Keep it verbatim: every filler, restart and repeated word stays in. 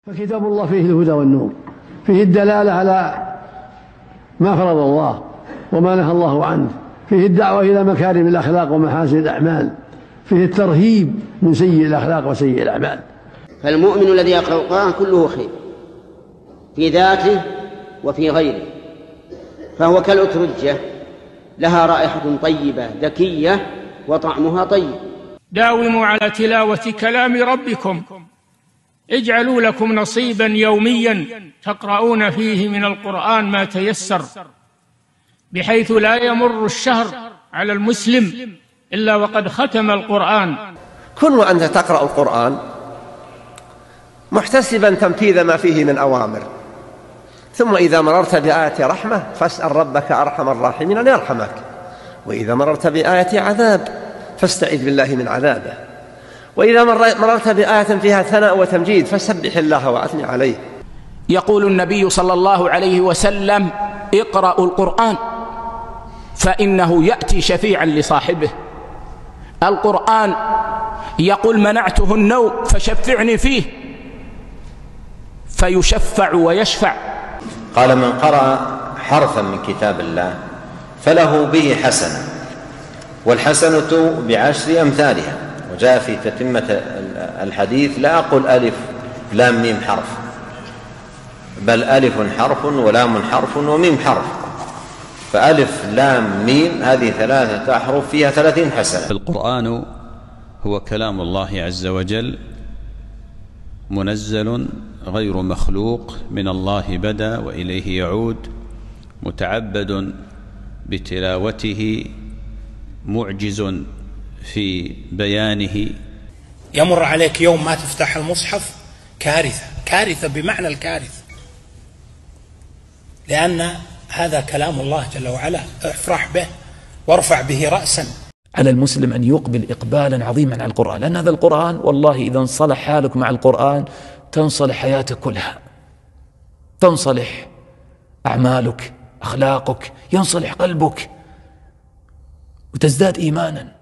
فكتاب الله فيه الهدى والنور، فيه الدلالة على ما فرض الله وما نهى الله عنه، فيه الدعوة إلى مكارم الأخلاق ومحاسن الأعمال، فيه الترهيب من سيء الأخلاق وسيء الأعمال. فالمؤمن الذي يقرأ القرآن كله خير في ذاته وفي غيره، فهو كالأترجة لها رائحة طيبة ذكية وطعمها طيب. داوموا على تلاوة كلام ربكم، اجعلوا لكم نصيبا يوميا تقرؤون فيه من القرآن ما تيسر، بحيث لا يمر الشهر على المسلم إلا وقد ختم القرآن. كن وأنت تقرأ القرآن محتسبا تنفيذ ما فيه من أوامر، ثم إذا مررت بآية رحمة فاسأل ربك أرحم الراحمين أن يرحمك، وإذا مررت بآية عذاب فاستعذ بالله من عذابه، وإذا مررت بآية فيها ثناء وتمجيد فسبح الله وأثني عليه. يقول النبي صلى الله عليه وسلم: اقرأوا القرآن فإنه يأتي شفيعا لصاحبه. القرآن يقول: منعته النوم فشفعني فيه، فيشفع ويشفع. قال: من قرأ حرفا من كتاب الله فله به حسنة، والحسنة بعشر أمثالها. وجاء في تتمة الحديث: لا أقول ألف لام ميم حرف، بل ألف حرف ولام حرف وميم حرف، فألف لام ميم هذه ثلاثة أحرف فيها ثلاثين حسنة. القرآن هو كلام الله عز وجل، منزل غير مخلوق، من الله بدأ وإليه يعود، متعبد بتلاوته، معجز في بيانه. يمر عليك يوم ما تفتح المصحف كارثة، كارثة بمعنى الكارثة، لأن هذا كلام الله جل وعلا، افرح به وارفع به رأسا. على المسلم أن يقبل إقبالا عظيما على القرآن، لأن هذا القرآن والله إذا انصلح حالك مع القرآن تنصلح حياتك كلها، تنصلح أعمالك، أخلاقك، ينصلح قلبك وتزداد إيمانا.